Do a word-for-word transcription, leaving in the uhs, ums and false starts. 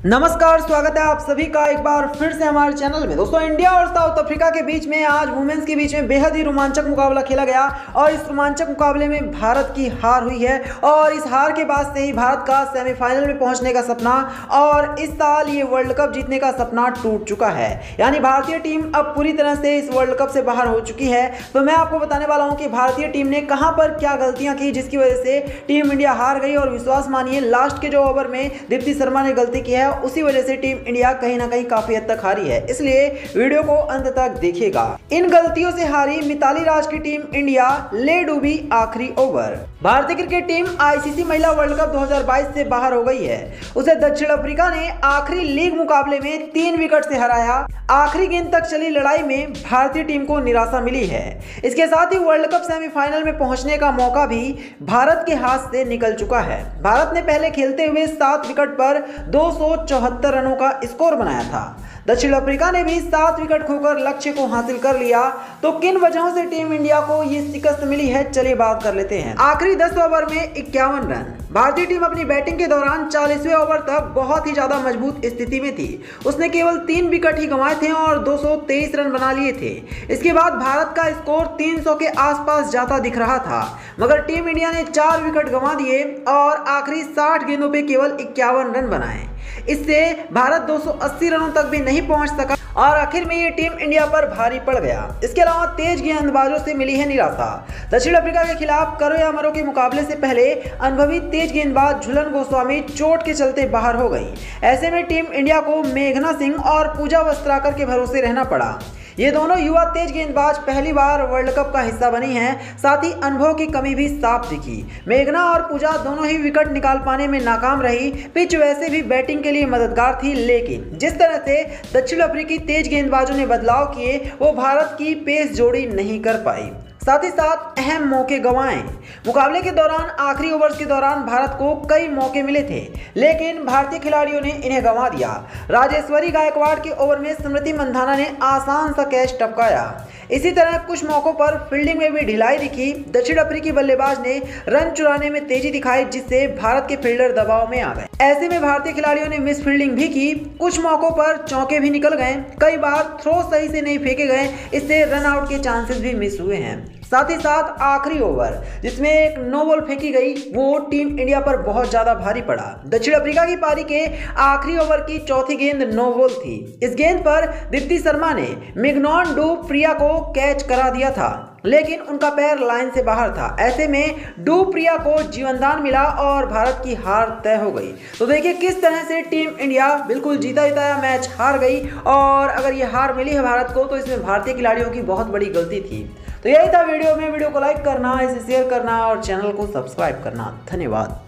नमस्कार, स्वागत है आप सभी का एक बार फिर से हमारे चैनल में। दोस्तों, इंडिया और साउथ अफ्रीका के बीच में आज वुमेन्स के बीच में बेहद ही रोमांचक मुकाबला खेला गया और इस रोमांचक मुकाबले में भारत की हार हुई है और इस हार के बाद से ही भारत का सेमीफाइनल में पहुंचने का सपना और इस साल ये वर्ल्ड कप जीतने का सपना टूट चुका है। यानी भारतीय टीम अब पूरी तरह से इस वर्ल्ड कप से बाहर हो चुकी है। तो मैं आपको बताने वाला हूँ कि भारतीय टीम ने कहाँ पर क्या गलतियाँ की जिसकी वजह से टीम इंडिया हार गई, और विश्वास मानिए लास्ट के जो ओवर में दीप्ति शर्मा ने गलती की है उसी वजह से टीम इंडिया कहीं ना कहीं काफी हद तक हारी है। इसलिए वीडियो को अंत तक देखिएगा। इन गलतियों से हारी मिताली राज की टीम इंडिया ले डूबी आखिरी ओवर। भारतीय क्रिकेट टीम आईसीसी महिला वर्ल्ड कप दो हज़ार बाईस से बाहर हो गई है। उसे दक्षिण अफ्रीका ने आखिरी लीग मुकाबले में तीन विकेट से हराया। आखिरी गेंद तक चली लड़ाई में भारतीय टीम को निराशा मिली है। इसके साथ ही वर्ल्ड कप सेमीफाइनल में पहुंचने का मौका भी भारत के हाथ से निकल चुका है। भारत ने पहले खेलते हुए सात विकेट पर दो सौ चौहत्तर रनों का स्कोर बनाया था। दक्षिण अफ्रीका ने भी सात विकेट खोकर लक्ष्य को हासिल कर लिया। तो किन वजहों से टीम इंडिया को ये शिकस्त मिली है, चलिए बात कर लेते हैं। आखिरी दस ओवर में इक्यावन रन। भारतीय टीम अपनी बैटिंग के दौरान चालीसवें ओवर तक बहुत ही ज्यादा मजबूत स्थिति में थी। उसने केवल तीन विकेट ही गंवाए थे और दो सौ तेईस रन बना लिए थे। इसके बाद भारत का स्कोर तीन सौ के आसपास जाता दिख रहा था, मगर टीम इंडिया ने चार विकेट गंवा दिए और आखिरी साठ गेंदों पे केवल इक्यावन रन बनाए। इससे भारत दो सौ अस्सी रनों तक भी नहीं पहुंच सका और आखिर में ये टीम इंडिया पर भारी पड़ गया। इसके अलावा तेज गेंदबाजों से मिली है निराशा। दक्षिण अफ्रीका के खिलाफ करो या मरो के मुकाबले से पहले अनुभवी तेज गेंदबाज झूलन गोस्वामी चोट के चलते बाहर हो गई। ऐसे में टीम इंडिया को मेघना सिंह और पूजा वस्त्राकर के भरोसे रहना पड़ा। ये दोनों युवा तेज गेंदबाज पहली बार वर्ल्ड कप का हिस्सा बनी हैं। साथ ही अनुभव की कमी भी साफ दिखी। मेघना और पूजा दोनों ही विकेट निकाल पाने में नाकाम रही। पिच वैसे भी बैटिंग के लिए मददगार थी, लेकिन जिस तरह से दक्षिण अफ्रीकी तेज गेंदबाजों ने बदलाव किए वो भारत की पेस जोड़ी नहीं कर पाई। साथ ही साथ अहम मौके गंवाए। मुकाबले के दौरान आखिरी ओवर्स के दौरान भारत को कई मौके मिले थे, लेकिन भारतीय खिलाड़ियों ने इन्हें गंवा दिया। राजेश्वरी गायकवाड़ के ओवर में स्मृति मंधाना ने आसान सा कैच टपकाया। इसी तरह कुछ मौकों पर फील्डिंग में भी ढिलाई दिखी। दक्षिण अफ्रीकी बल्लेबाज ने रन चुराने में तेजी दिखाई, जिससे भारत के फील्डर दबाव में आ गए। ऐसे में भारतीय खिलाड़ियों ने मिस फील्डिंग भी की। कुछ मौकों पर चौके भी निकल गए। कई बार थ्रो सही से नहीं फेंके गए, इससे रन आउट के चांसेस भी मिस हुए हैं। साथ ही साथ आखिरी ओवर जिसमें एक नो बॉल फेंकी गई वो टीम इंडिया पर बहुत ज्यादा भारी पड़ा। दक्षिण अफ्रीका की पारी के आखिरी ओवर की चौथी गेंद नो बॉल थी। इस गेंद पर दीप्ति शर्मा ने मिग्नॉन डू प्रिया को कैच करा दिया था, लेकिन उनका पैर लाइन से बाहर था। ऐसे में डू प्रिया को जीवनदान मिला और भारत की हार तय हो गई। तो देखिए किस तरह से टीम इंडिया बिल्कुल जीता जिताया मैच हार गई, और अगर ये हार मिली है भारत को तो इसमें भारतीय खिलाड़ियों की बहुत बड़ी गलती थी। तो यही था वीडियो में। वीडियो को लाइक करना, इसे शेयर करना और चैनल को सब्सक्राइब करना। धन्यवाद।